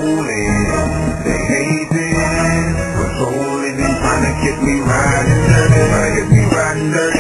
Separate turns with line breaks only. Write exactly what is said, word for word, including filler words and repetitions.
rolling. They hating, controlling and trying to get me riding dirty, trying to get me riding dirty.